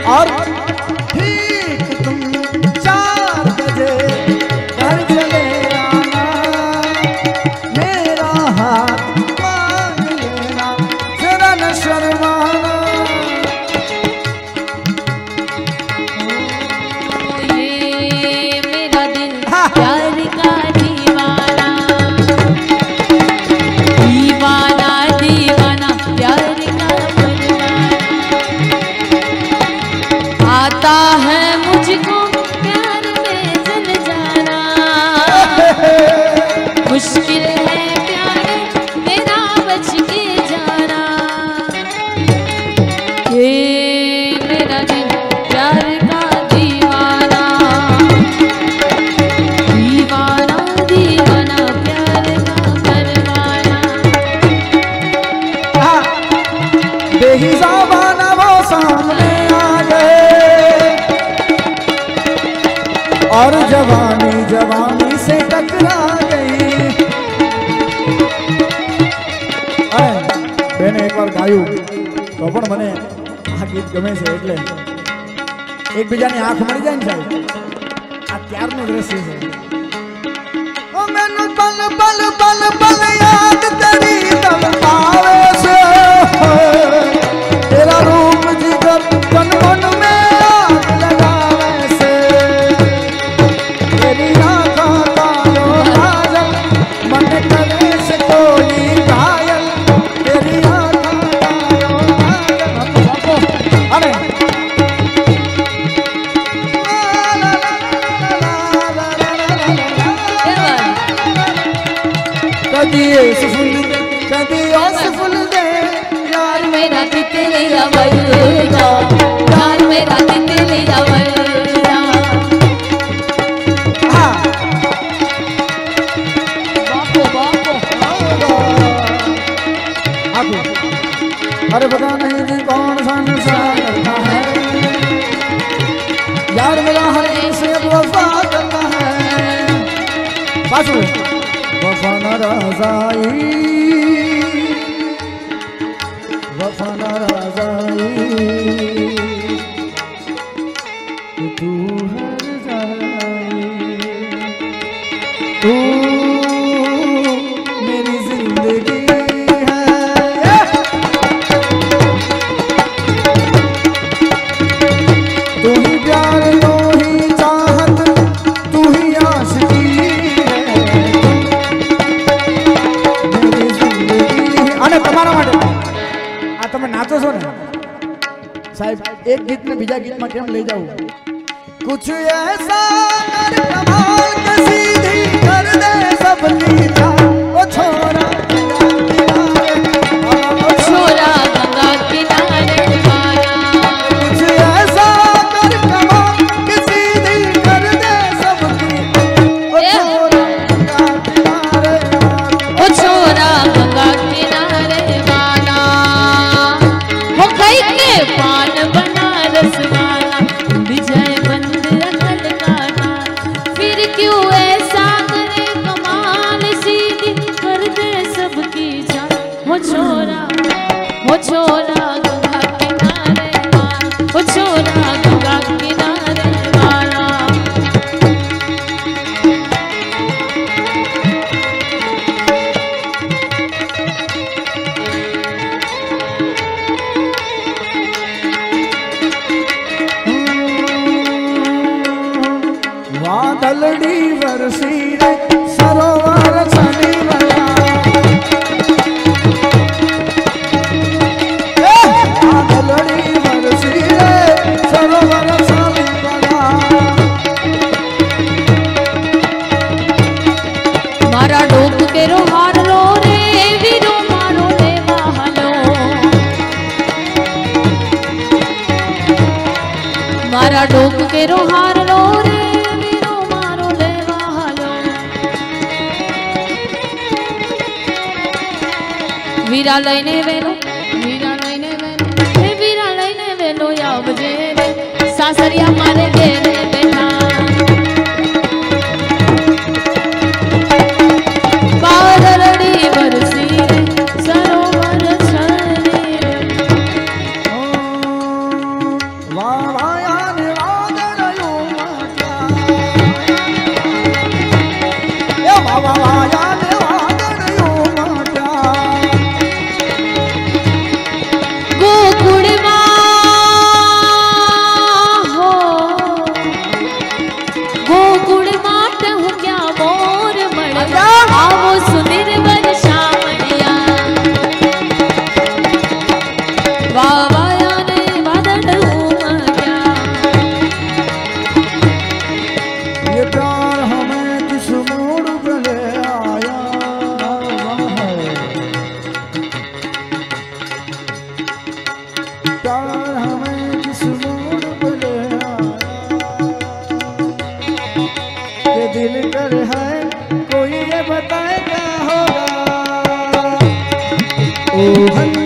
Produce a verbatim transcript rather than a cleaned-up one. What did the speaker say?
और ठीक तुम चार बजे घर चले आना, मेरा हाथ मांग लेना, जरा न शर्माना। ये मेरा दिल प्यार का दीवाना, दीवाना दीवाना प्यार का परवाना, आता है मुझको प्यार में जल जाना, मुश्किल है प्यारे तेरा बच के जाना। ये मेरा दिल प्यार का दीवाना, दीवाना दीवाना प्यार का परवाना। बेहिसाबाना वो सामने आ गए और जवानी जवानी से टकरा गई। बेने एक बार गायु तो पण मने आ गीत गमे छे એટલે એકબીજાની આંખ મળી જાય ને સાહેબ, આ ત્યારનું દ્રશ્ય છે। ઓ મેનુ પલ પલ પલ પલ યાદ તેરી તબ આવે છે, तेरा रूप जिगर तन मन में आग लगावे से, तेरी आँखों का लो काजल मन करे से कोई घायल, तेरी आँखों का लो काजल। अरे कदी ऐसे फूल दे कदी ऐसे फूल दे, यार मेरा तितलिया वरना, यार मेरा तितलिया वरना। बापो बापो आगो। अरे पता नहीं जी कौन सा नशा करता है, यार मेरा हर से वफा करता है। बाजू वफा नाराज़ाई, वफा नाराज़ाई, तू हर जाई, तू मेरी जिंदगी है। तू ही प्यार, तू ही चाहत, तू ही आशिकी है, मेरी जिंदगी है। अने तमारा माटे आ तमे नाचो छो ने साहेब, एक गीत ने बीजा गीत में केम लई जाऊ? कुछ ऐसा कर कमाल के सीधी कर दे सबकी जान, ओ छोरा छोरा गंगा किनारे वाला। कुछ ऐसा कर कमाल के सीधी कर दे सबकी, ओ छोरा गंगा किनारे वाला, ओ छोरा गंगा किनारे वाला, वो कई के पान बनारस वाला, विजय मंदिर अकल काना, फिर क्यों ऐसा करे कमाल सीधी कर दे सबकी जान। वो छोरा वो छोरा गंगा किनारे वाला, वो छोरा गंगा किनारे वाला। वादलड़ी वरसी रे सरोवर छनी वाला, वादलड़ी वरसी रे सरोवर छनी वाला। मारा डोक केरो हार लो रे वीरो मारो ले वाहलो, मारा डोक केरो हार लो रे वीरो मारो ले वाहलो। वीरा लईने वेलो, वीरा लईने वेलो, हे वीरा लईने वेलो आवजे रे, सासरिया मारे घेरे बेटा। बादलड़ी बरसी रे सरोवर छनी रे, वाह वाह मोहन